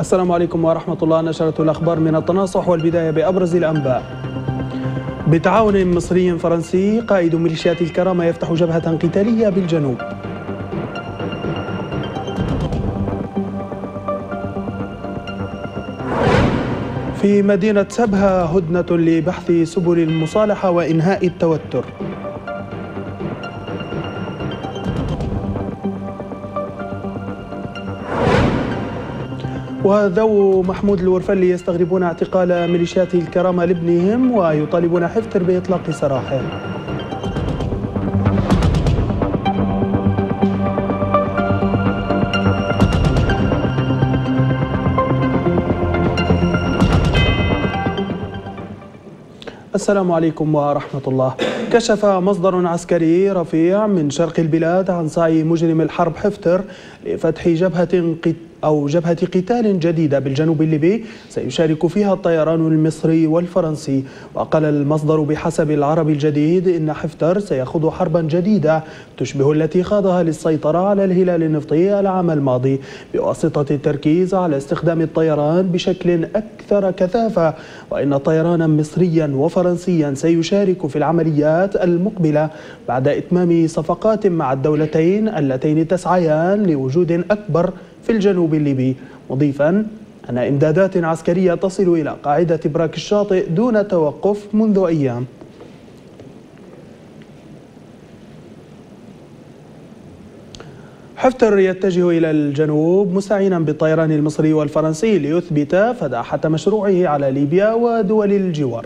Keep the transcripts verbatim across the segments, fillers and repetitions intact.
السلام عليكم ورحمة الله. نشرة الأخبار من التناصح، والبداية بأبرز الأنباء. بتعاون مصري فرنسي، قائد ميليشيات الكرامة يفتح جبهة قتالية بالجنوب. في مدينة سبها هدنة لبحث سبل المصالحة وإنهاء التوتر. وذو محمود الورفلي يستغربون اعتقال ميليشيات الكرامة لابنهم ويطالبون حفتر بإطلاق سراحه. السلام عليكم ورحمة الله. كشف مصدر عسكري رفيع من شرق البلاد عن سعي مجرم الحرب حفتر لفتح جبهة قت... أو جبهة قتال جديدة بالجنوب الليبي سيشارك فيها الطيران المصري والفرنسي. وقال المصدر بحسب العربي الجديد إن حفتر سيخوض حربا جديدة تشبه التي خاضها للسيطرة على الهلال النفطي العام الماضي بواسطة التركيز على استخدام الطيران بشكل أكثر كثافة، وإن طيرانا مصريا وفرنسيا سيشارك في العمليات المقبلة بعد إتمام صفقات مع الدولتين اللتين تسعيان لوجود أكبر في الجنوب الليبي، مضيفا أن إمدادات عسكرية تصل إلى قاعدة براك الشاطئ دون توقف منذ أيام. حفتر يتجه إلى الجنوب مستعينا بالطيران المصري والفرنسي ليثبت فداحة مشروعه على ليبيا ودول الجوار.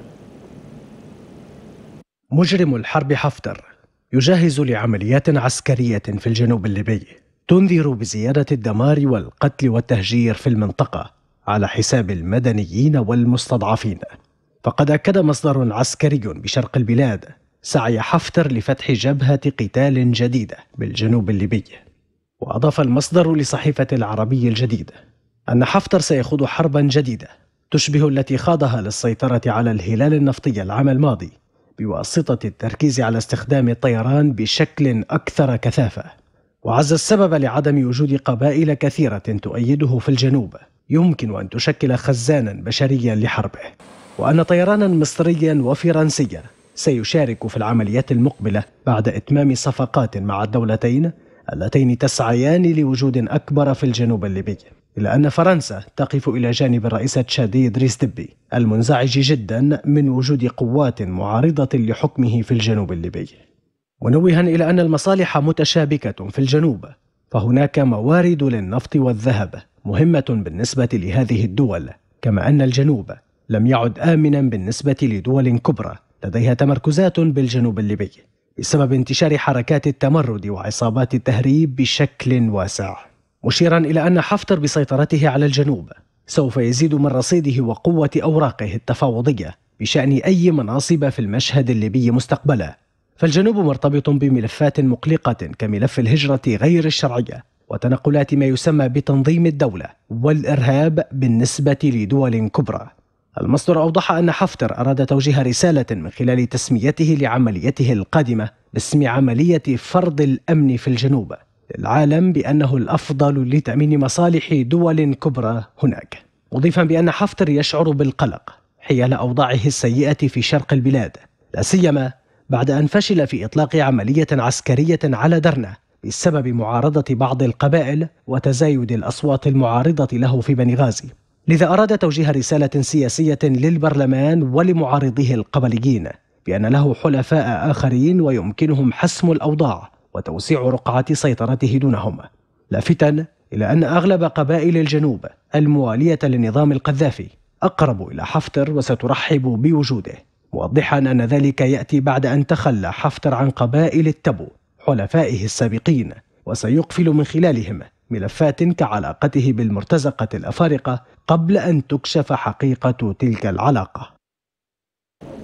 مجرم الحرب حفتر يجهز لعمليات عسكرية في الجنوب الليبي تنذر بزيادة الدمار والقتل والتهجير في المنطقة على حساب المدنيين والمستضعفين. فقد أكد مصدر عسكري بشرق البلاد سعي حفتر لفتح جبهة قتال جديدة بالجنوب الليبي. وأضاف المصدر لصحيفة العربي الجديد أن حفتر سيخوض حربا جديدة تشبه التي خاضها للسيطرة على الهلال النفطي العام الماضي بواسطة التركيز على استخدام الطيران بشكل أكثر كثافة. وعز السبب لعدم وجود قبائل كثيرة تؤيده في الجنوب يمكن أن تشكل خزانا بشريا لحربه، وأن طيرانا مصريا وفرنسيا سيشارك في العمليات المقبلة بعد إتمام صفقات مع الدولتين اللتين تسعيان لوجود أكبر في الجنوب الليبي، إلا أن فرنسا تقف إلى جانب الرئيس تشادي إدريس دبي المنزعج جدا من وجود قوات معارضة لحكمه في الجنوب الليبي. منوها إلى أن المصالح متشابكة في الجنوب، فهناك موارد للنفط والذهب مهمة بالنسبة لهذه الدول، كما أن الجنوب لم يعد آمنا بالنسبة لدول كبرى لديها تمركزات بالجنوب الليبي بسبب انتشار حركات التمرد وعصابات التهريب بشكل واسع، مشيرا إلى أن حفتر بسيطرته على الجنوب سوف يزيد من رصيده وقوة أوراقه التفاوضية بشأن أي مناصب في المشهد الليبي مستقبلا. فالجنوب مرتبط بملفات مقلقة كملف الهجرة غير الشرعية وتنقلات ما يسمى بتنظيم الدولة والإرهاب بالنسبة لدول كبرى. المصدر أوضح أن حفتر أراد توجيه رسالة من خلال تسميته لعمليته القادمة باسم عملية فرض الأمن في الجنوب للعالم بأنه الأفضل لتأمين مصالح دول كبرى هناك، مضيفا بأن حفتر يشعر بالقلق حيال أوضاعه السيئة في شرق البلاد، لا سيما بعد أن فشل في إطلاق عملية عسكرية على درنة بسبب معارضة بعض القبائل وتزايد الأصوات المعارضة له في بني غازي. لذا أراد توجيه رسالة سياسية للبرلمان ولمعارضيه القبليين بأن له حلفاء آخرين ويمكنهم حسم الأوضاع وتوسيع رقعة سيطرته دونهم، لافتا إلى أن أغلب قبائل الجنوب الموالية للنظام القذافي أقرب إلى حفتر وسترحب بوجوده، موضحا أن ذلك يأتي بعد أن تخلى حفتر عن قبائل التبو حلفائه السابقين وسيقفل من خلالهم ملفات كعلاقته بالمرتزقة الأفارقة قبل أن تكشف حقيقة تلك العلاقة.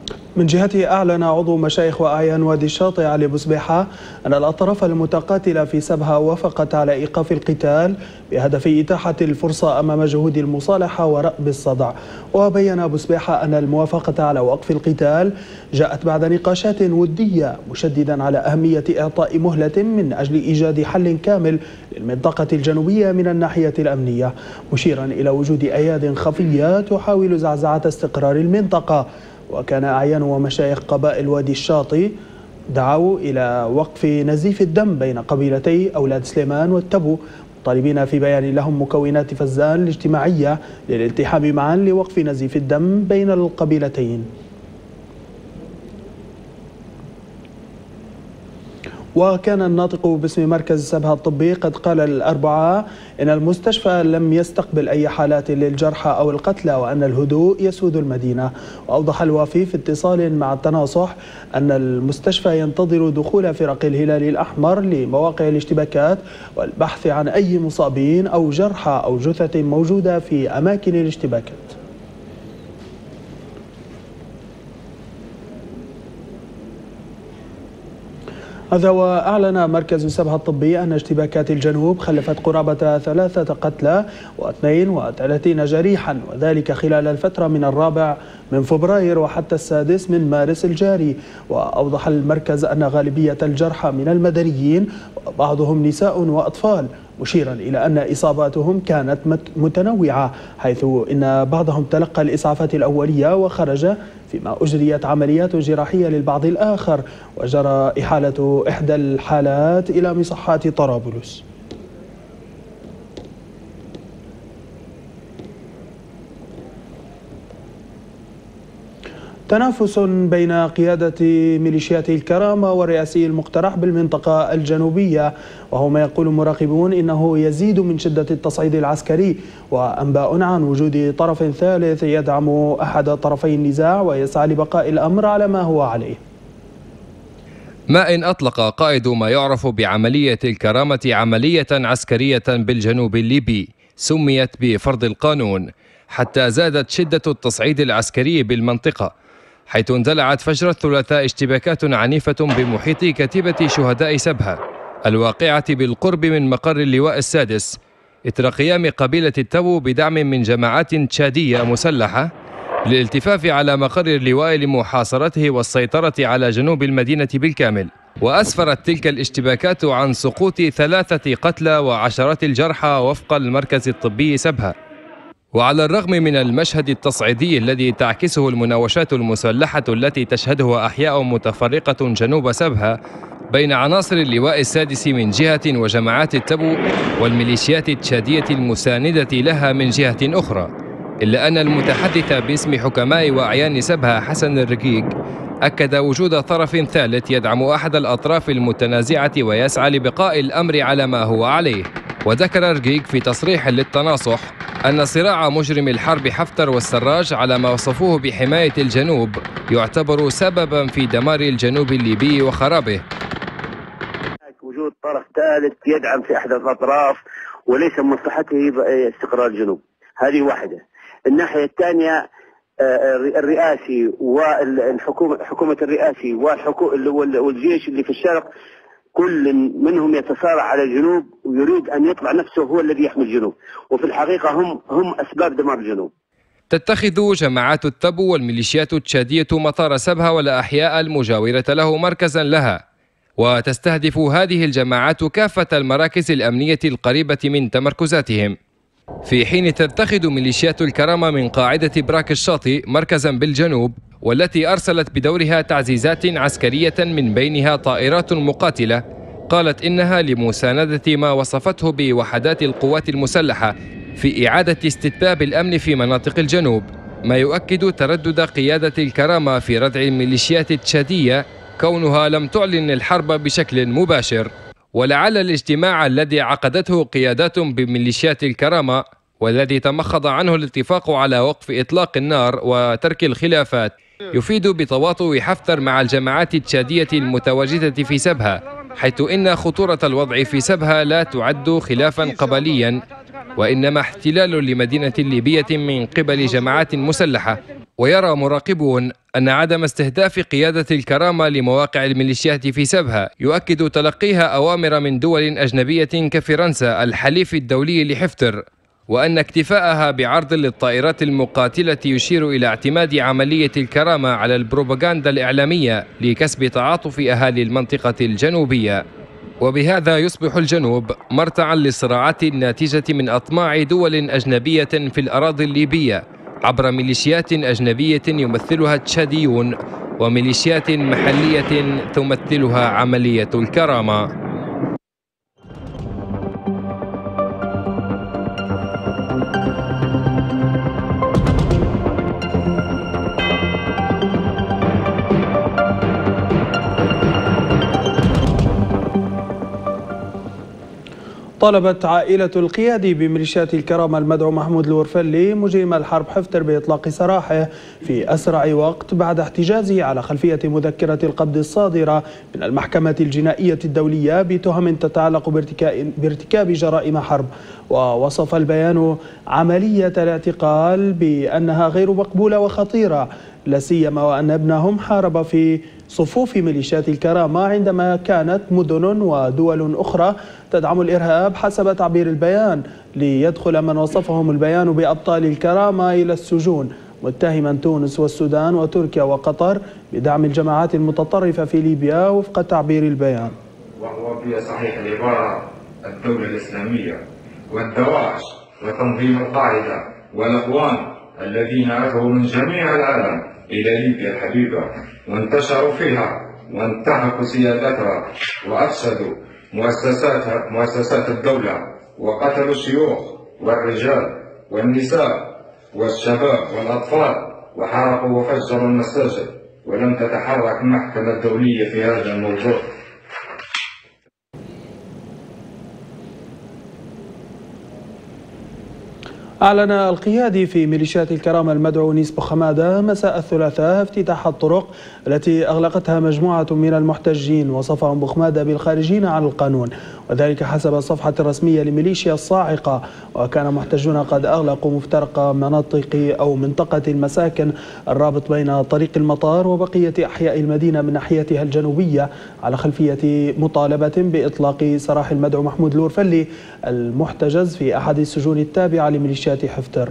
من جهته أعلن عضو مشايخ وأعيان وادي الشاطئ علي بوسبيحة أن الأطراف المتقاتلة في سبها وافقت على إيقاف القتال بهدف إتاحة الفرصة أمام جهود المصالحة ورأب الصدع. وبين بوسبيحة أن الموافقة على وقف القتال جاءت بعد نقاشات ودية، مشددا على أهمية إعطاء مهلة من أجل إيجاد حل كامل للمنطقة الجنوبية من الناحية الأمنية، مشيرا إلى وجود أياد خفية تحاول زعزعة استقرار المنطقة. وكان أعيان ومشايخ قبائل وادي الشاطئ دعوا إلى وقف نزيف الدم بين قبيلتي أولاد سليمان والتبو، طالبين في بيان لهم مكونات فزان الاجتماعية للالتحام معا لوقف نزيف الدم بين القبيلتين. وكان الناطق باسم مركز سبها الطبي قد قال الأربعاء إن المستشفى لم يستقبل أي حالات للجرحى أو القتلى وأن الهدوء يسود المدينة. وأوضح الوافي في اتصال مع التناصح أن المستشفى ينتظر دخول فرق الهلال الأحمر لمواقع الاشتباكات والبحث عن أي مصابين أو جرحى أو جثث موجودة في أماكن الاشتباكات. هذا وأعلن مركز سبها الطبي أن اشتباكات الجنوب خلفت قرابة ثلاثة قتلى واثنين وثلاثين جريحا، وذلك خلال الفترة من الرابع من فبراير وحتى السادس من مارس الجاري. وأوضح المركز أن غالبية الجرحى من المدنيين وبعضهم نساء وأطفال، مشيرا إلى أن إصاباتهم كانت متنوعة، حيث إن بعضهم تلقى الإسعافات الأولية وخرج، فيما أجريت عمليات جراحية للبعض الآخر، وجرى إحالة إحدى الحالات إلى مصحات طرابلس. تنافس بين قيادة ميليشيات الكرامة والرئاسي المقترح بالمنطقة الجنوبية، وهو ما يقول مراقبون إنه يزيد من شدة التصعيد العسكري، وأنباء عن وجود طرف ثالث يدعم أحد طرفي النزاع ويسعى لبقاء الأمر على ما هو عليه. ما إن أطلق قائد ما يعرف بعملية الكرامة عملية عسكرية بالجنوب الليبي سميت بفرض القانون، حتى زادت شدة التصعيد العسكري بالمنطقة، حيث اندلعت فجر الثلاثاء اشتباكات عنيفة بمحيط كتيبة شهداء سبها الواقعة بالقرب من مقر اللواء السادس، إثر قيام قبيلة التبو بدعم من جماعات تشادية مسلحة للالتفاف على مقر اللواء لمحاصرته والسيطرة على جنوب المدينة بالكامل. وأسفرت تلك الاشتباكات عن سقوط ثلاثة قتلى وعشرات الجرحى وفق المركز الطبي سبها. وعلى الرغم من المشهد التصعيدي الذي تعكسه المناوشات المسلحة التي تشهدها أحياء متفرقة جنوب سبها بين عناصر اللواء السادس من جهة وجماعات التبو والميليشيات التشادية المساندة لها من جهة أخرى، إلا أن المتحدث باسم حكماء وأعيان سبها حسن الرقيق أكد وجود طرف ثالث يدعم أحد الأطراف المتنازعة ويسعى لبقاء الأمر على ما هو عليه. وذكر رقيق في تصريح للتناصح أن صراع مجرم الحرب حفتر والسراج على ما وصفوه بحماية الجنوب يعتبر سببا في دمار الجنوب الليبي وخرابه. وجود طرف ثالث يدعم في أحد الأطراف وليس من مصلحته استقرار الجنوب، هذه واحدة. الناحية الثانية الرئاسي والحكومة حكومة الرئاسي والجيش اللي في الشرق كل منهم يتصارع على الجنوب ويريد أن يطلع نفسه هو الذي يحمي الجنوب، وفي الحقيقة هم هم أسباب دمار الجنوب. تتخذ جماعات التبو والميليشيات التشادية مطار سبها والأحياء المجاورة له مركزا لها، وتستهدف هذه الجماعات كافة المراكز الأمنية القريبة من تمركزاتهم، في حين تتخذ ميليشيات الكرامة من قاعدة براك الشاطئ مركزا بالجنوب، والتي أرسلت بدورها تعزيزات عسكرية من بينها طائرات مقاتلة قالت إنها لمساندة ما وصفته بوحدات القوات المسلحة في إعادة استتباب الأمن في مناطق الجنوب، ما يؤكد تردد قيادة الكرامة في ردع الميليشيات التشادية كونها لم تعلن الحرب بشكل مباشر. ولعل الاجتماع الذي عقدته قيادات بميليشيات الكرامة والذي تمخض عنه الاتفاق على وقف إطلاق النار وترك الخلافات يفيد بتواطؤ حفتر مع الجماعات التشادية المتواجدة في سبها، حيث إن خطورة الوضع في سبها لا تعد خلافا قبليا وإنما احتلال لمدينة ليبية من قبل جماعات مسلحة. ويرى مراقبون أن عدم استهداف قيادة الكرامة لمواقع الميليشيات في سبها يؤكد تلقيها أوامر من دول أجنبية كفرنسا الحليف الدولي لحفتر، وأن اكتفاءها بعرض للطائرات المقاتلة يشير إلى اعتماد عملية الكرامة على البروباغندا الإعلامية لكسب تعاطف أهالي المنطقة الجنوبية. وبهذا يصبح الجنوب مرتعا للصراعات الناتجة من أطماع دول أجنبية في الأراضي الليبية عبر ميليشيات أجنبية يمثلها التشاديون وميليشيات محلية تمثلها عملية الكرامة. طلبت عائلة القيادي بميليشيات الكرامة المدعو محمود الورفلي مجرم الحرب حفتر بإطلاق سراحه في أسرع وقت بعد احتجازه على خلفية مذكرة القبض الصادرة من المحكمة الجنائية الدولية بتهم تتعلق بارتكاب جرائم حرب. ووصف البيان عملية الاعتقال بأنها غير مقبولة وخطيرة، لا سيما وأن ابنهم حارب في صفوف ميليشيات الكرامة عندما كانت مدن ودول أخرى تدعم الإرهاب حسب تعبير البيان، ليدخل من وصفهم البيان بأبطال الكرامة إلى السجون، متهما تونس والسودان وتركيا وقطر بدعم الجماعات المتطرفة في ليبيا وفق تعبير البيان. وهو في صحيح العبارة الدولة الإسلامية والدواعش وتنظيم القاعدة والأخوان الذين أتوا من جميع العالم إلى ليبيا الحبيبة وانتشروا فيها وانتهكوا سيادتها وأفسدوا مؤسساتها مؤسسات الدولة وقتلوا الشيوخ والرجال والنساء والشباب والأطفال وحرقوا وفجروا المساجد، ولم تتحرك المحكمة الدولية في هذا الموضوع. أعلن القيادي في ميليشيات الكرامة المدعو نيس بوخمادة مساء الثلاثاء افتتاح الطرق التي أغلقتها مجموعة من المحتجين، وصفهم بوخمادة بالخارجين عن القانون، وذلك حسب الصفحة الرسمية لميليشيا الصاعقة. وكان محتجون قد أغلقوا مفترق مناطق أو منطقة المساكن الرابط بين طريق المطار وبقية أحياء المدينة من ناحيتها الجنوبية على خلفية مطالبة بإطلاق سراح المدعو محمود الورفلي المحتجز في أحد السجون التابعة لميليشيات حفتر.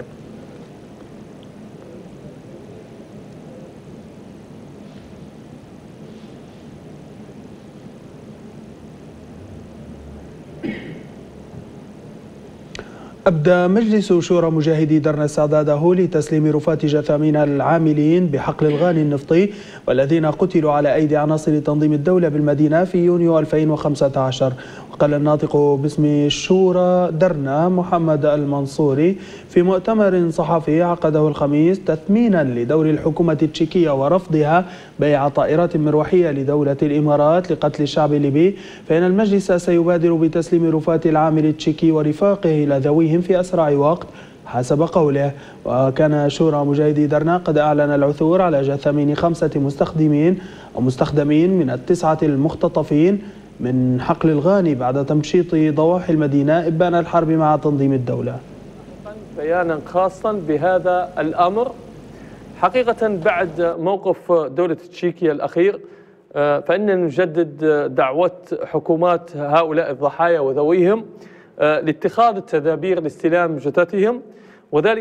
أبدى مجلس شورى مجاهدي درنا استعداده لتسليم رفات جثامين العاملين بحقل الغاني النفطي والذين قتلوا على أيدي عناصر تنظيم الدولة بالمدينة في يونيو ألفين وخمسة عشر. وقال الناطق باسم الشورى درنا محمد المنصوري في مؤتمر صحفي عقده الخميس تثمينا لدور الحكومة التشيكية ورفضها بيع طائرات مروحية لدولة الإمارات لقتل الشعب الليبي، فإن المجلس سيبادر بتسليم رفات العامل التشيكي ورفاقه إلى ذويهم في أسرع وقت حسب قوله. وكان شورى مجاهدي درنا قد أعلن العثور على جثامين خمسة مستخدمين أو مستخدمين من التسعة المختطفين من حقل الغاني بعد تمشيط ضواحي المدينة إبان الحرب مع تنظيم الدولة. بيانا خاصا بهذا الأمر حقيقة بعد موقف دولة تشيكيا الأخير، فإننا نجدد دعوة حكومات هؤلاء الضحايا وذويهم لاتخاذ التدابير لاستلام جثثهم، وذلك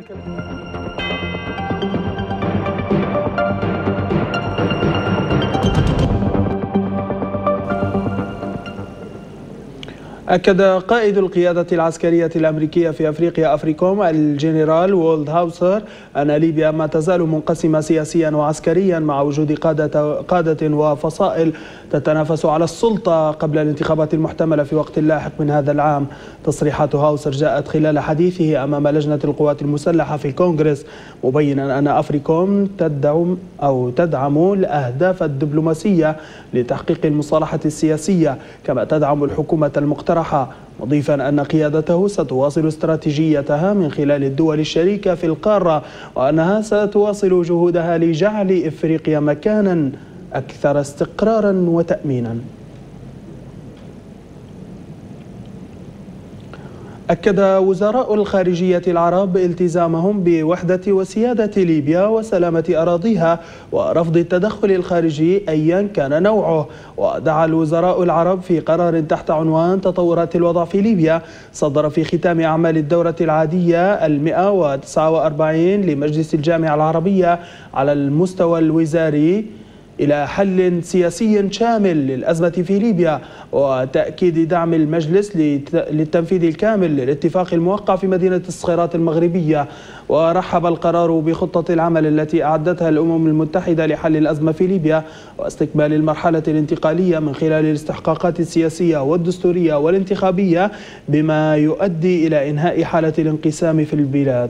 أكد قائد القيادة العسكرية الأمريكية في أفريقيا أفريكوم الجنرال وولد هاوسر أن ليبيا ما تزال منقسمة سياسيا وعسكريا مع وجود قادة, قادة وفصائل تتنافس على السلطة قبل الانتخابات المحتملة في وقت لاحق من هذا العام. تصريحات هاوسر جاءت خلال حديثه أمام لجنة القوات المسلحة في الكونغرس، مبينا أن أفريكوم تدعم أو تدعم الأهداف الدبلوماسية لتحقيق المصالحة السياسية كما تدعم الحكومة المقترحة، مضيفا أن قيادته ستواصل استراتيجيتها من خلال الدول الشريكة في القارة، وأنها ستواصل جهودها لجعل إفريقيا مكانا أكثر استقرارا وتأمينا. أكد وزراء الخارجية العرب التزامهم بوحدة وسيادة ليبيا وسلامة أراضيها ورفض التدخل الخارجي أيا كان نوعه. ودعا الوزراء العرب في قرار تحت عنوان تطورات الوضع في ليبيا صدر في ختام أعمال الدورة العادية المئة وتسعة وأربعين لمجلس الجامعة العربية على المستوى الوزاري إلى حل سياسي شامل للأزمة في ليبيا وتأكيد دعم المجلس للتنفيذ الكامل للاتفاق الموقع في مدينة الصخيرات المغربية. ورحب القرار بخطة العمل التي أعدتها الأمم المتحدة لحل الأزمة في ليبيا واستكمال المرحلة الانتقالية من خلال الاستحقاقات السياسية والدستورية والانتخابية بما يؤدي إلى إنهاء حالة الانقسام في البلاد.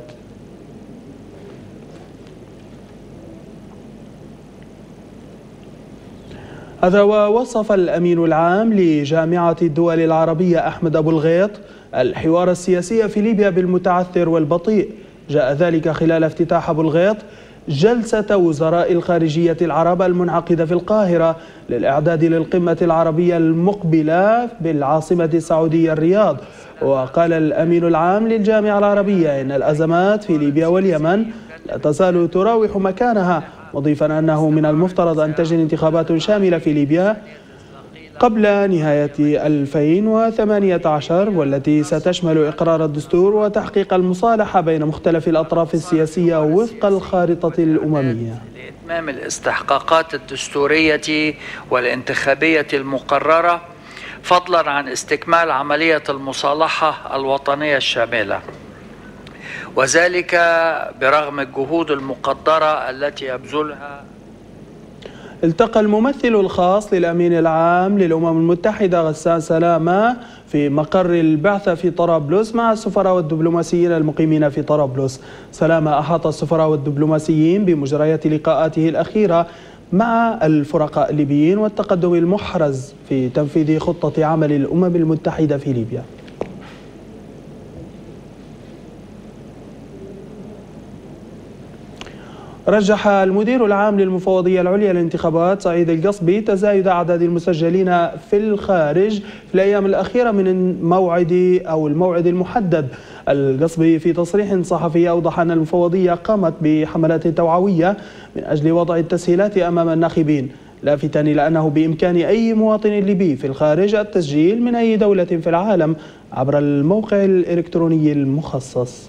هذا ووصف الأمين العام لجامعة الدول العربية أحمد أبو الغيط الحوار السياسي في ليبيا بالمتعثر والبطيء. جاء ذلك خلال افتتاح أبو الغيط جلسة وزراء الخارجية العرب المنعقدة في القاهرة للإعداد للقمة العربية المقبلة بالعاصمة السعودية الرياض. وقال الأمين العام للجامعة العربية إن الأزمات في ليبيا واليمن لا تزال تراوح مكانها، مضيفا أنه من المفترض أن تجري انتخابات شاملة في ليبيا قبل نهاية ألفين وثمانية عشر والتي ستشمل إقرار الدستور وتحقيق المصالحة بين مختلف الأطراف السياسية وفق الخارطة الأممية. لإتمام الاستحقاقات الدستورية والانتخابية المقررة فضلا عن استكمال عملية المصالحة الوطنية الشاملة، وذلك برغم الجهود المقدرة التي يبذلها. التقى الممثل الخاص للأمين العام للأمم المتحدة غسان سلامة في مقر البعثة في طرابلس مع السفراء والدبلوماسيين المقيمين في طرابلس. سلامة أحاط السفراء والدبلوماسيين بمجريات لقاءاته الأخيرة مع الفرقاء الليبيين والتقدم المحرز في تنفيذ خطة عمل الأمم المتحدة في ليبيا. رجح المدير العام للمفوضية العليا للانتخابات سعيد القصبي تزايد أعداد المسجلين في الخارج في الأيام الأخيرة من الموعد أو الموعد المحدد. القصبي في تصريح صحفي أوضح أن المفوضية قامت بحملات توعوية من أجل وضع التسهيلات أمام الناخبين، لافتا إلى أنه بإمكان أي مواطن ليبي في الخارج التسجيل من أي دولة في العالم عبر الموقع الإلكتروني المخصص.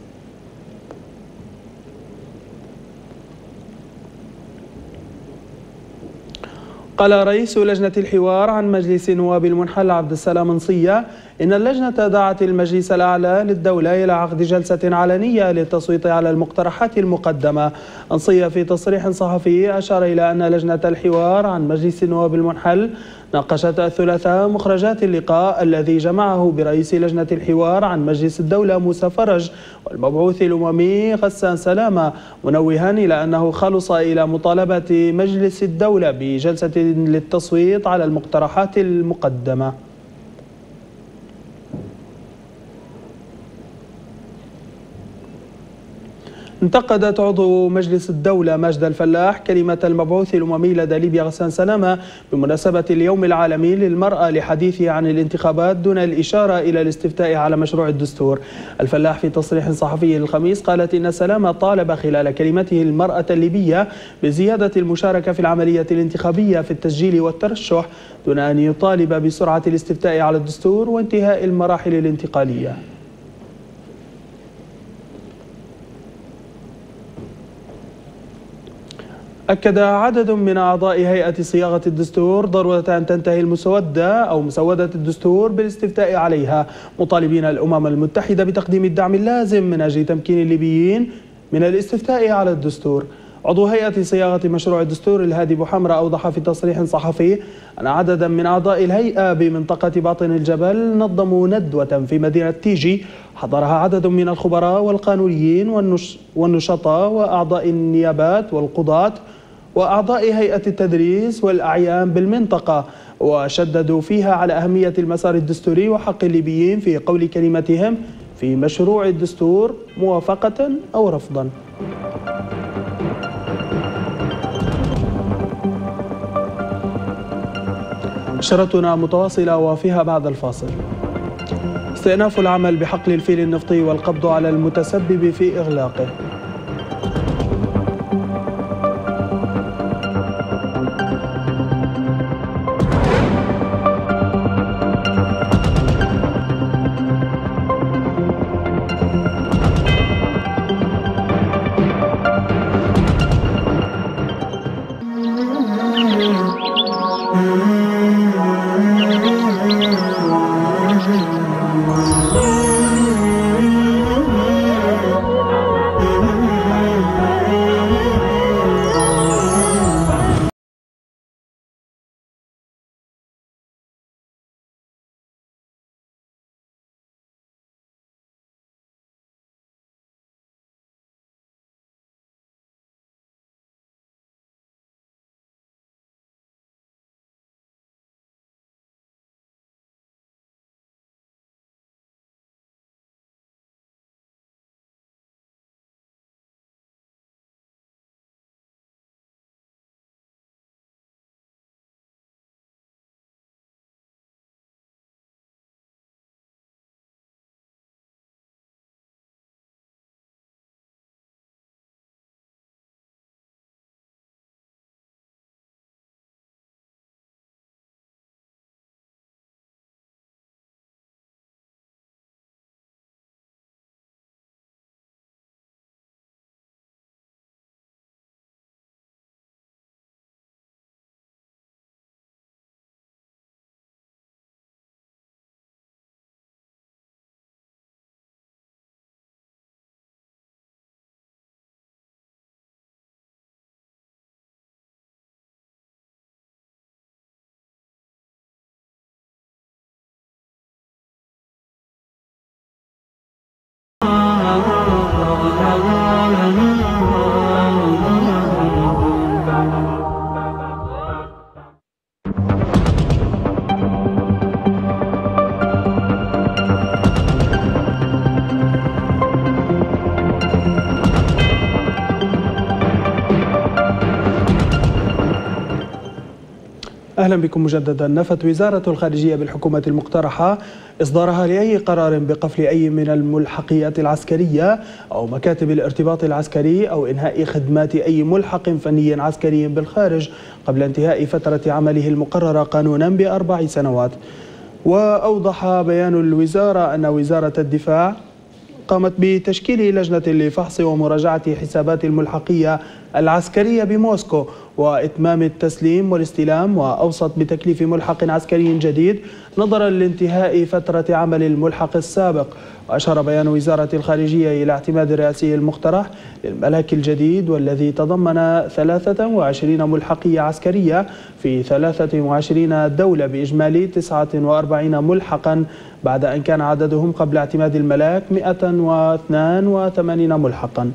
قال رئيس لجنة الحوار عن مجلس نواب المنحل عبد السلام نصية إن اللجنة دعت المجلس الأعلى للدولة إلى عقد جلسة علنية للتصويت على المقترحات المقدمة. نصية في تصريح صحفي أشار إلى أن لجنة الحوار عن مجلس نواب المنحل ناقشت الثلاثاء مخرجات اللقاء الذي جمعه برئيس لجنة الحوار عن مجلس الدولة موسى فرج والمبعوث الأممي غسان سلامة، منوها إلى أنه خلص إلى مطالبة مجلس الدولة بجلسة للتصويت على المقترحات المقدمة. انتقدت عضو مجلس الدولة ماجدة الفلاح كلمة المبعوث الأممي لدى ليبيا غسان سلامة بمناسبة اليوم العالمي للمرأة لحديثه عن الانتخابات دون الإشارة إلى الاستفتاء على مشروع الدستور. الفلاح في تصريح صحفي الخميس قالت إن سلامة طالب خلال كلمته المرأة الليبية بزيادة المشاركة في العملية الانتخابية في التسجيل والترشح دون أن يطالب بسرعة الاستفتاء على الدستور وانتهاء المراحل الانتقالية. أكد عدد من أعضاء هيئة صياغة الدستور ضرورة أن تنتهي المسودة أو مسودة الدستور بالاستفتاء عليها، مطالبين الأمم المتحدة بتقديم الدعم اللازم من أجل تمكين الليبيين من الاستفتاء على الدستور. عضو هيئة صياغة مشروع الدستور الهادي بوحمرة أوضح في تصريح صحفي أن عددا من أعضاء الهيئة بمنطقة باطن الجبل نظموا ندوة في مدينة تيجي حضرها عدد من الخبراء والقانونيين والنش والنشطاء وأعضاء النيابات والقضاة وأعضاء هيئة التدريس والأعيان بالمنطقة، وشددوا فيها على أهمية المسار الدستوري وحق الليبيين في قول كلمتهم في مشروع الدستور موافقة أو رفضا. نشرتنا متواصلة وفيها بعد الفاصل. استئناف العمل بحقل الفيل النفطي والقبض على المتسبب في إغلاقه. أهلا بكم مجددا. نفت وزارة الخارجية بالحكومة المقترحة إصدارها لأي قرار بقفل أي من الملحقيات العسكرية أو مكاتب الارتباط العسكري أو إنهاء خدمات أي ملحق فني عسكري بالخارج قبل انتهاء فترة عمله المقررة قانونا بأربع سنوات. وأوضح بيان الوزارة أن وزارة الدفاع قامت بتشكيل لجنة لفحص ومراجعة حسابات الملحقية العسكرية بموسكو وإتمام التسليم والاستلام، وأوصت بتكليف ملحق عسكري جديد نظرا لانتهاء فترة عمل الملحق السابق. وأشار بيان وزارة الخارجية إلى اعتماد الرئاسي المقترح للملاك الجديد والذي تضمن ثلاثة وعشرين ملحقية عسكرية في ثلاثة وعشرين دولة بإجمالي تسعة وأربعين ملحقا، بعد أن كان عددهم قبل اعتماد الملاك مئة واثنين وثمانين ملحقا.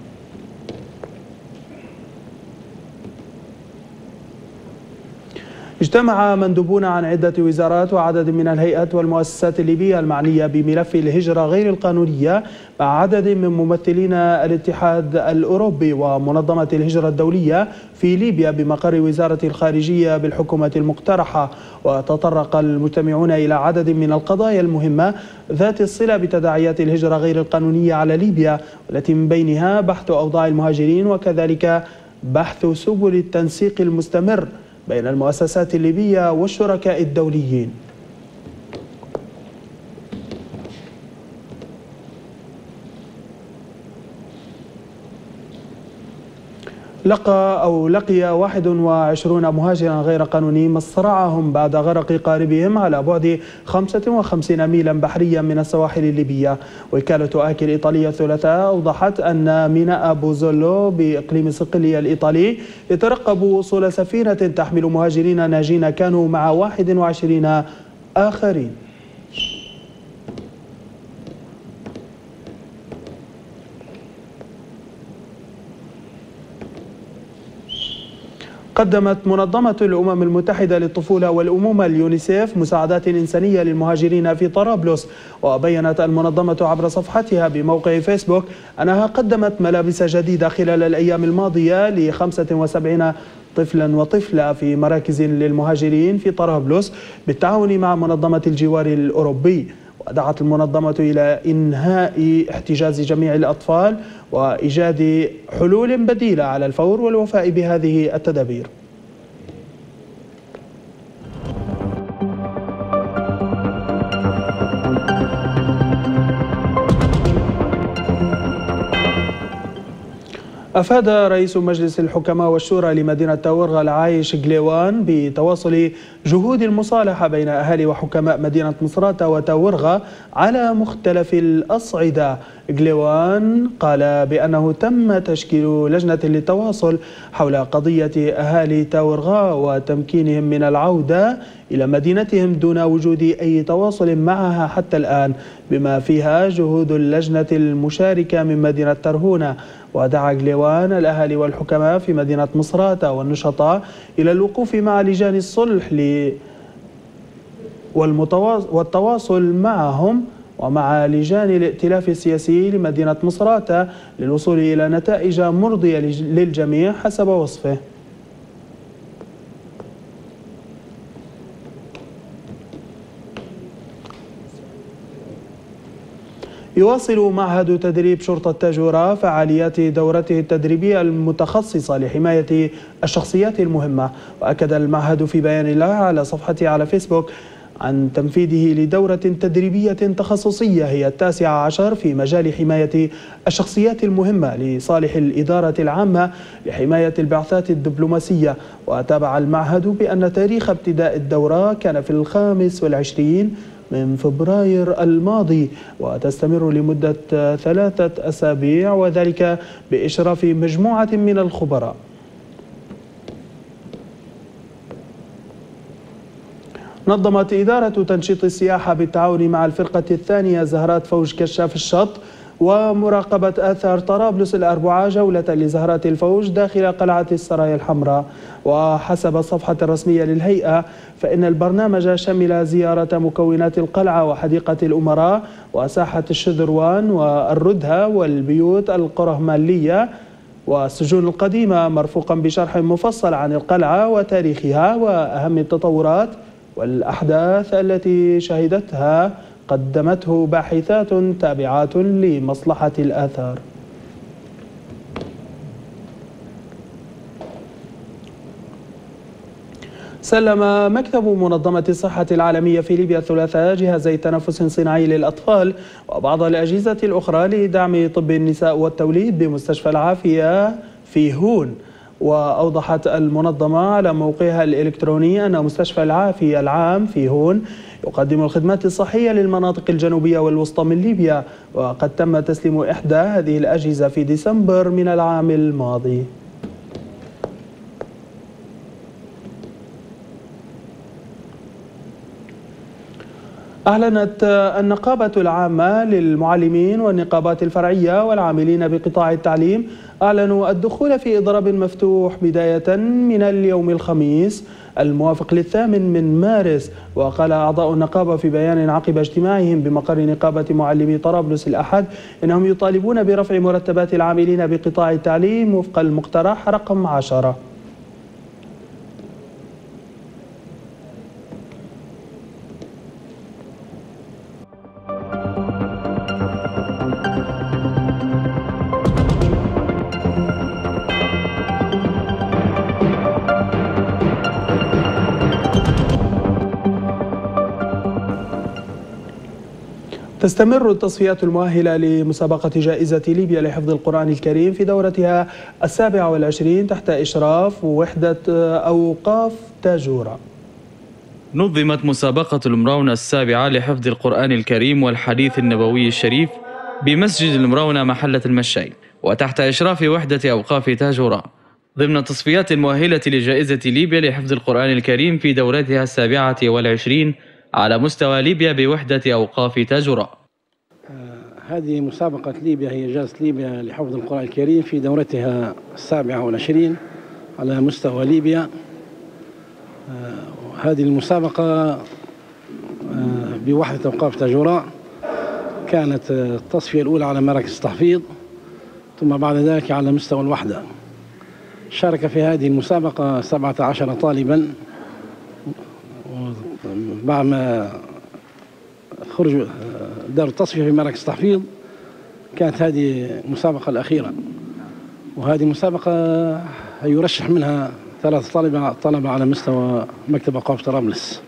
اجتمع مندوبون عن عدة وزارات وعدد من الهيئات والمؤسسات الليبية المعنية بملف الهجرة غير القانونية مع عدد من ممثلين الاتحاد الأوروبي ومنظمة الهجرة الدولية في ليبيا بمقر وزارة الخارجية بالحكومة المقترحة. وتطرق المجتمعون إلى عدد من القضايا المهمة ذات الصلة بتداعيات الهجرة غير القانونية على ليبيا، والتي من بينها بحث أوضاع المهاجرين وكذلك بحث سبل التنسيق المستمر بين المؤسسات الليبية والشركاء الدوليين. لقى أو لقي واحد وعشرين مهاجرا غير قانوني مصرعهم بعد غرق قاربهم على بعد خمسة وخمسين ميلا بحريا من السواحل الليبية. وكالة آكل الإيطالية الثلاثاء أوضحت أن ميناء بوزولو بإقليم صقلية الإيطالي يترقب وصول سفينة تحمل مهاجرين ناجين كانوا مع واحد وعشرين آخرين. قدمت منظمة الأمم المتحدة للطفولة والأمومة اليونيسيف مساعدات إنسانية للمهاجرين في طرابلس. وبينت المنظمة عبر صفحتها بموقع فيسبوك أنها قدمت ملابس جديدة خلال الأيام الماضية ل خمسة وسبعين طفلا وطفلة في مراكز للمهاجرين في طرابلس بالتعاون مع منظمة الجوار الأوروبي. ودعت المنظمة إلى إنهاء احتجاز جميع الأطفال وإيجاد حلول بديلة على الفور والوفاء بهذه التدابير. أفاد رئيس مجلس الحكماء والشورى لمدينة تاورغا العايش غليوان بتواصل جهود المصالحة بين أهالي وحكماء مدينة مصراتة وتاورغا على مختلف الأصعدة. غليوان قال بأنه تم تشكيل لجنة للتواصل حول قضية أهالي تاورغا وتمكينهم من العودة إلى مدينتهم دون وجود أي تواصل معها حتى الآن، بما فيها جهود اللجنة المشاركة من مدينة ترهونة. ودعا غليوان الأهالي والحكماء في مدينة مصراتة والنشطاء إلى الوقوف مع لجان الصلح والتواصل معهم ومع لجان الائتلاف السياسي لمدينة مصراتة للوصول إلى نتائج مرضية للجميع حسب وصفه. يواصل معهد تدريب شرطة تاجورا فعاليات دورته التدريبية المتخصصة لحماية الشخصيات المهمة. وأكد المعهد في بيان له على صفحته على فيسبوك عن تنفيذه لدورة تدريبية تخصصية هي التاسعة عشر في مجال حماية الشخصيات المهمة لصالح الإدارة العامة لحماية البعثات الدبلوماسية. وتابع المعهد بأن تاريخ ابتداء الدورة كان في الخامس والعشرين من فبراير الماضي وتستمر لمدة ثلاثة أسابيع، وذلك بإشراف مجموعة من الخبراء. نظمت إدارة تنشيط السياحة بالتعاون مع الفرقة الثانية زهرات فوج كشاف الشط ومراقبة آثار طرابلس الأربعاء جولة لزهرات الفوج داخل قلعة السرايا الحمراء. وحسب الصفحة الرسمية للهيئة فإن البرنامج شمل زيارة مكونات القلعة وحديقة الأمراء وساحة الشذروان والردهة والبيوت القرهمالية والسجون القديمة، مرفوقا بشرح مفصل عن القلعة وتاريخها وأهم التطورات والأحداث التي شهدتها قدمته باحثات تابعات لمصلحة الآثار. سلم مكتب منظمة الصحة العالمية في ليبيا الثلاثاء جهازي تنفس صناعي للأطفال وبعض الأجهزة الأخرى لدعم طب النساء والتوليد بمستشفى العافية في هون. وأوضحت المنظمة على موقعها الإلكتروني أن مستشفى العافية العام في هون يقدم الخدمات الصحية للمناطق الجنوبية والوسطى من ليبيا، وقد تم تسليم إحدى هذه الأجهزة في ديسمبر من العام الماضي. أعلنت النقابة العامة للمعلمين والنقابات الفرعية والعاملين بقطاع التعليم أعلنوا الدخول في إضراب مفتوح بداية من اليوم الخميس الموافق للثامن من مارس. وقال أعضاء النقابة في بيان عقب اجتماعهم بمقر نقابة معلمي طرابلس الأحد إنهم يطالبون برفع مرتبات العاملين بقطاع التعليم وفق المقترح رقم عشرة. تستمر التصفيات المؤهلة لمسابقة جائزة ليبيا لحفظ القرآن الكريم في دورتها السابعة والعشرين تحت إشراف وحدة أوقاف تاجورا. نظمت مسابقة المراونة السابعة لحفظ القرآن الكريم والحديث النبوي الشريف بمسجد المراونة محلة المشاي وتحت إشراف وحدة أوقاف تاجورا ضمن التصفيات المؤهلة لجائزة ليبيا لحفظ القرآن الكريم في دورتها السابعة والعشرين على مستوى ليبيا بوحدة أوقاف تاجورا. هذه مسابقة ليبيا هي جائزة ليبيا لحفظ القرآن الكريم في دورتها السابعة والعشرين على مستوى ليبيا. هذه المسابقة بوحدة أوقاف تاجورا كانت التصفية الأولى على مراكز التحفيظ ثم بعد ذلك على مستوى الوحدة. شارك في هذه المسابقة سبعة عشر طالبا بعد ما خرجوا دار التصفية في مراكز التحفيظ كانت هذه المسابقة الأخيرة، وهذه مسابقة يرشح منها ثلاث طلبة طلبة على مستوى مكتب أوقاف طرابلس.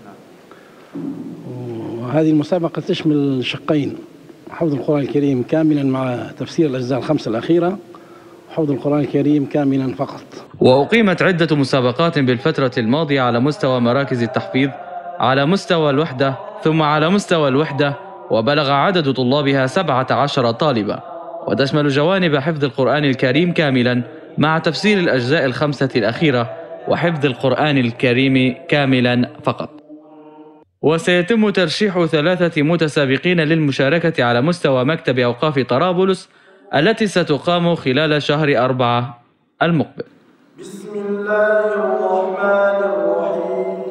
وهذه المسابقة تشمل شقين: حفظ القرآن الكريم كاملا مع تفسير الأجزاء الخمسة الأخيرة، وحفظ القرآن الكريم كاملا فقط. وأقيمت عدة مسابقات بالفترة الماضية على مستوى مراكز التحفيظ، على مستوى الوحدة، ثم على مستوى الوحدة، وبلغ عدد طلابها سبعة عشر طالبة، وتشمل جوانب حفظ القرآن الكريم كاملا مع تفسير الأجزاء الخمسة الأخيرة وحفظ القرآن الكريم كاملا فقط. وسيتم ترشيح ثلاثة متسابقين للمشاركة على مستوى مكتب أوقاف طرابلس التي ستقام خلال شهر أربعة المقبل. بسم الله الرحمن الرحيم.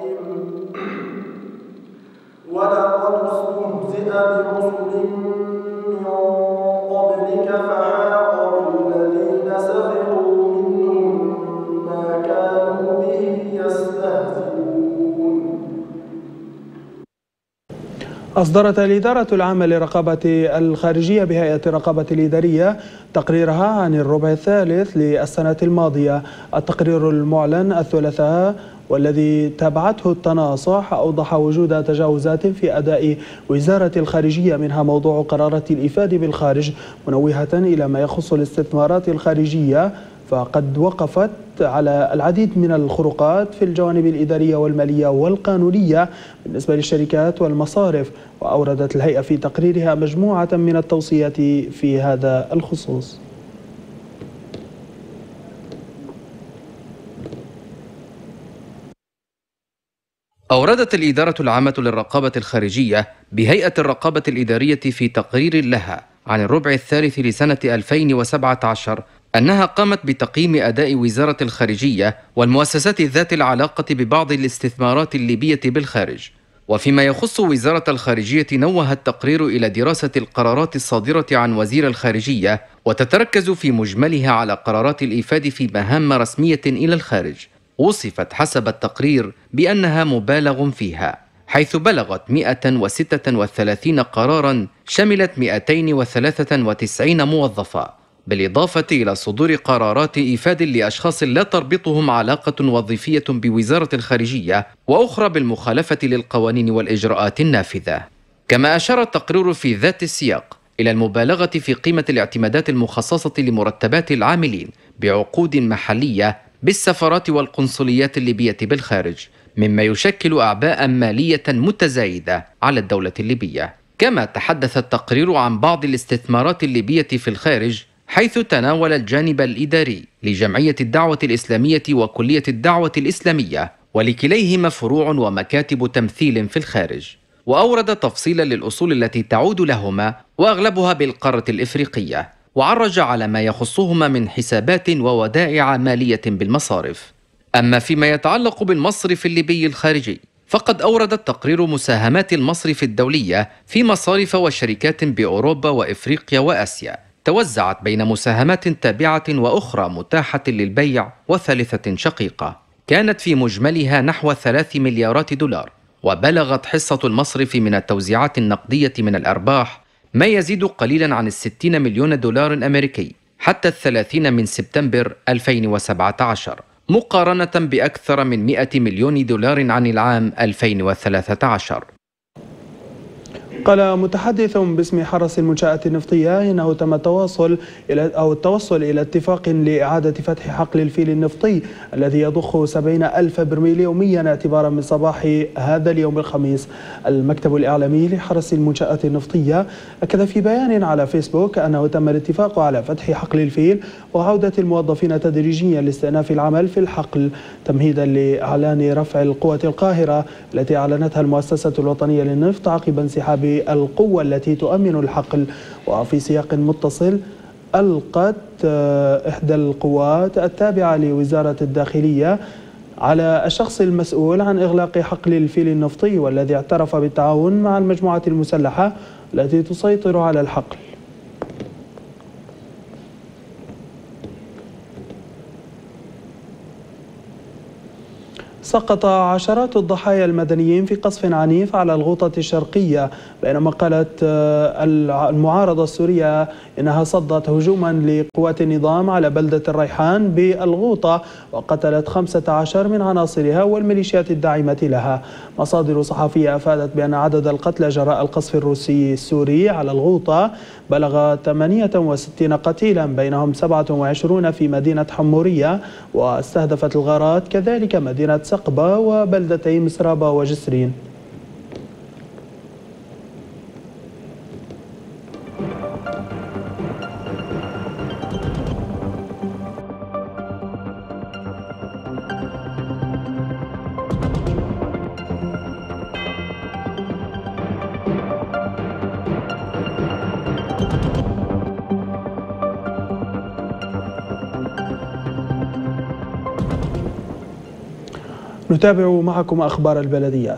ولقد استهزئ برسل من قبلك فحاق بالذين سخروا منهم ما كانوا به يستهزئون. أصدرت الإدارة العامة للرقابة الخارجية بهيئة الرقابة الإدارية تقريرها عن الربع الثالث للسنة الماضية. التقرير المعلن الثلاثاء والذي تابعته التناصح أوضح وجود تجاوزات في أداء وزارة الخارجية، منها موضوع قرارات الإفادة بالخارج، منوهة إلى ما يخص الاستثمارات الخارجية، فقد وقفت على العديد من الخروقات في الجوانب الإدارية والمالية والقانونية بالنسبة للشركات والمصارف. وأوردت الهيئة في تقريرها مجموعة من التوصيات في هذا الخصوص. أوردت الإدارة العامة للرقابة الخارجية بهيئة الرقابة الإدارية في تقرير لها عن الربع الثالث لسنة ألفين وسبعة عشر أنها قامت بتقييم أداء وزارة الخارجية والمؤسسات ذات العلاقة ببعض الاستثمارات الليبية بالخارج. وفيما يخص وزارة الخارجية، نوه التقرير إلى دراسة القرارات الصادرة عن وزير الخارجية، وتتركز في مجملها على قرارات الإفادة في مهام رسمية إلى الخارج، وصفت حسب التقرير بأنها مبالغ فيها، حيث بلغت مئة وستة وثلاثين قراراً شملت مئتين وثلاثة وتسعين موظفاً، بالإضافة إلى صدور قرارات إفادة لأشخاص لا تربطهم علاقة وظيفية بوزارة الخارجية، وأخرى بالمخالفة للقوانين والإجراءات النافذة. كما أشار التقرير في ذات السياق إلى المبالغة في قيمة الاعتمادات المخصصة لمرتبات العاملين بعقود محلية بالسفارات والقنصليات الليبية بالخارج، مما يشكل أعباء مالية متزايدة على الدولة الليبية. كما تحدث التقرير عن بعض الاستثمارات الليبية في الخارج، حيث تناول الجانب الإداري لجمعية الدعوة الإسلامية وكلية الدعوة الإسلامية، ولكليهما فروع ومكاتب تمثيل في الخارج، وأورد تفصيلا للأصول التي تعود لهما وأغلبها بالقارة الإفريقية، وعرج على ما يخصهما من حسابات وودائع مالية بالمصارف. أما فيما يتعلق بالمصرف الليبي الخارجي، فقد أورد التقرير مساهمات المصرف الدولية في مصارف وشركات بأوروبا وإفريقيا وآسيا، توزعت بين مساهمات تابعة وأخرى متاحة للبيع وثالثة شقيقة، كانت في مجملها نحو ثلاث مليارات دولار. وبلغت حصة المصرف من التوزيعات النقدية من الأرباح ما يزيد قليلا عن الستين مليون دولار أمريكي حتى الثلاثين من سبتمبر ألفين وسبعة عشر، مقارنة بأكثر من مئة مليون دولار عن العام ألفين وثلاثة عشر. قال متحدث باسم حرس المنشآت النفطية إنه تم التواصل إلى أو التوصل إلى اتفاق لإعادة فتح حقل الفيل النفطي الذي يضخ سبعين ألف برميل يوميا اعتبارا من صباح هذا اليوم الخميس. المكتب الإعلامي لحرس المنشآت النفطية أكد في بيان على فيسبوك أنه تم الاتفاق على فتح حقل الفيل وعودة الموظفين تدريجيا لاستئناف العمل في الحقل، تمهيدا لإعلان رفع القوة القاهرة التي أعلنتها المؤسسة الوطنية للنفط عقب انسحاب القوة التي تؤمن الحقل. وفي سياق متصل، ألقت إحدى القوات التابعة لوزارة الداخلية على الشخص المسؤول عن إغلاق حقل الفيل النفطي والذي اعترف بالتعاون مع المجموعة المسلحة التي تسيطر على الحقل. سقط عشرات الضحايا المدنيين في قصف عنيف على الغوطة الشرقية، بينما قالت المعارضة السورية إنها صدت هجوما لقوات النظام على بلدة الريحان بالغوطة وقتلت خمسة عشر من عناصرها والميليشيات الداعمة لها. مصادر صحفية أفادت بأن عدد القتلى جراء القصف الروسي السوري على الغوطة بلغ ثمانية وستين قتيلا، بينهم سبعة وعشرين في مدينة حمورية، واستهدفت الغارات كذلك مدينة سقبة وبلدتي مسرابة وجسرين. نتابع معكم أخبار البلديات.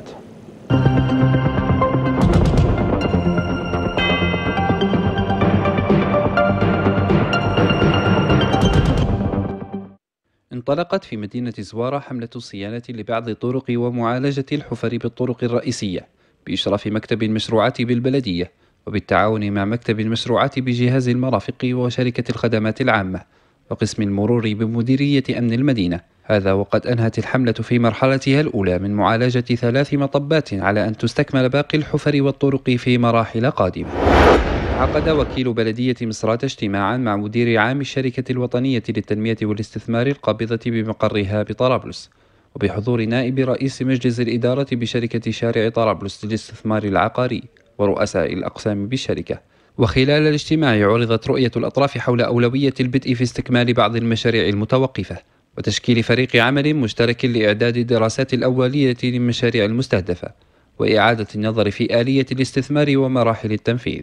انطلقت في مدينة زوارة حملة صيانة لبعض الطرق ومعالجة الحفر بالطرق الرئيسية بإشراف مكتب المشروعات بالبلدية وبالتعاون مع مكتب المشروعات بجهاز المرافق وشركة الخدمات العامة وقسم المرور بمديرية أمن المدينة. هذا وقد أنهت الحملة في مرحلتها الأولى من معالجة ثلاث مطبات على أن تستكمل باقي الحفر والطرق في مراحل قادمة. عقد وكيل بلدية مصرات اجتماعا مع مدير عام الشركة الوطنية للتنمية والاستثمار القابضة بمقرها بطرابلس وبحضور نائب رئيس مجلس الإدارة بشركة شارع طرابلس للاستثمار العقاري ورؤساء الأقسام بالشركة. وخلال الاجتماع عرضت رؤية الأطراف حول أولوية البدء في استكمال بعض المشاريع المتوقفة وتشكيل فريق عمل مشترك لإعداد الدراسات الأولية للمشاريع المستهدفة وإعادة النظر في آلية الاستثمار ومراحل التنفيذ.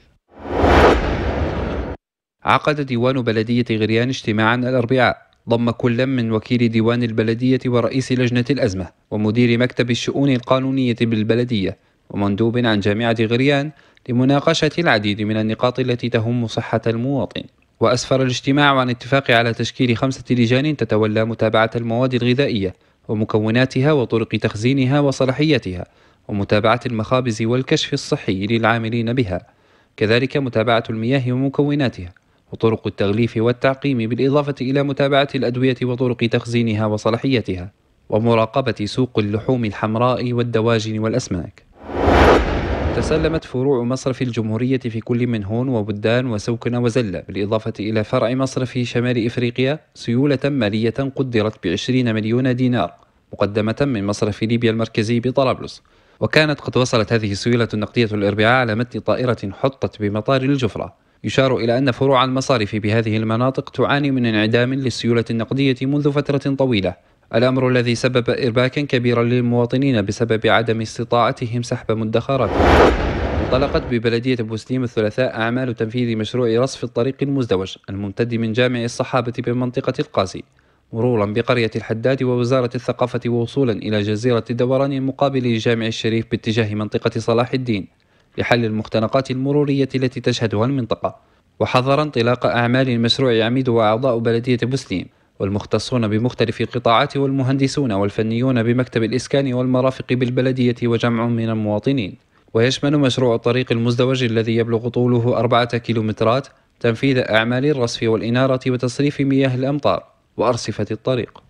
عقد ديوان بلدية غريان اجتماعا الأربعاء ضم كل من وكيل ديوان البلدية ورئيس لجنة الأزمة ومدير مكتب الشؤون القانونية بالبلدية ومندوب عن جامعة غريان لمناقشة العديد من النقاط التي تهم صحة المواطن. وأسفر الاجتماع عن اتفاق على تشكيل خمسة لجان تتولى متابعة المواد الغذائية ومكوناتها وطرق تخزينها وصلاحيتها ومتابعة المخابز والكشف الصحي للعاملين بها، كذلك متابعة المياه ومكوناتها وطرق التغليف والتعقيم، بالإضافة إلى متابعة الأدوية وطرق تخزينها وصلاحيتها ومراقبة سوق اللحوم الحمراء والدواجن والأسماك. تسلمت فروع مصرف الجمهورية في كل من هون وبدان وسوكن وزلة بالإضافة إلى فرع مصرف شمال إفريقيا سيولة مالية قدرت بعشرين مليون دينار مقدمة من مصرف ليبيا المركزي بطرابلس. وكانت قد وصلت هذه السيولة النقدية الأربعاء على متن طائرة حطت بمطار الجفرة. يشار إلى أن فروع المصارف بهذه المناطق تعاني من انعدام للسيولة النقدية منذ فترة طويلة، الأمر الذي سبب إرباكا كبيرا للمواطنين بسبب عدم استطاعتهم سحب مدخراتهم. انطلقت ببلدية بوسليم الثلاثاء أعمال تنفيذ مشروع رصف الطريق المزدوج الممتد من جامع الصحابة بمنطقة القاسي مرورا بقرية الحداد ووزارة الثقافة ووصولا إلى جزيرة الدوران المقابل لجامع الشريف باتجاه منطقة صلاح الدين لحل المختنقات المرورية التي تشهدها المنطقة. وحظر انطلاق أعمال المشروع عميد وأعضاء بلدية بوسليم والمختصون بمختلف القطاعات والمهندسون والفنيون بمكتب الإسكان والمرافق بالبلدية وجمع من المواطنين. ويشمل مشروع الطريق المزدوج الذي يبلغ طوله أربعة كيلومترات تنفيذ أعمال الرصف والإنارة وتصريف مياه الأمطار وأرصفة الطريق.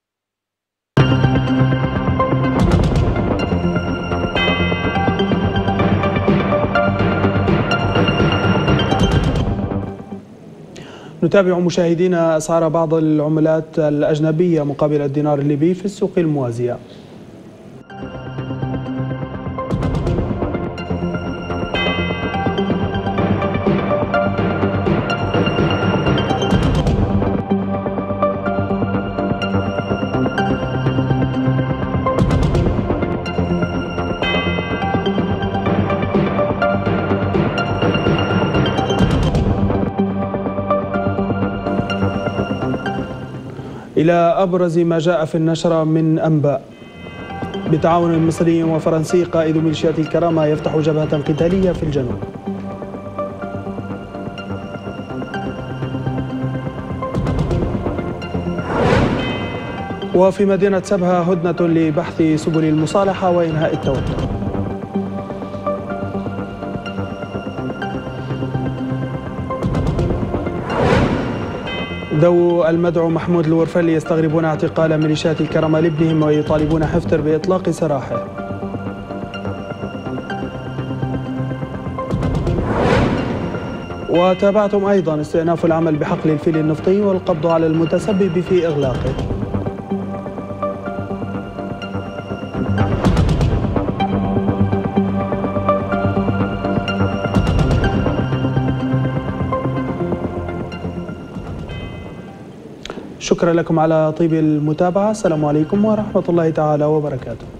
نتابع مشاهدينا أسعار بعض العملات الأجنبية مقابل الدينار الليبي في السوق الموازية. إلى أبرز ما جاء في النشرة من أنباء. بتعاون مصري وفرنسي قائد ميليشيات الكرامة يفتح جبهة قتالية في الجنوب. وفي مدينة سبها هدنة لبحث سبل المصالحة وإنهاء التوتر. ذو المدعو محمود الورفلي يستغربون اعتقال ميليشيات الكرامة لابنهم ويطالبون حفتر بإطلاق سراحه. وتابعتم أيضا استئناف العمل بحقل الفيل النفطي والقبض على المتسبب في إغلاقه. شكرا لكم على طيب المتابعة. السلام عليكم ورحمة الله تعالى وبركاته.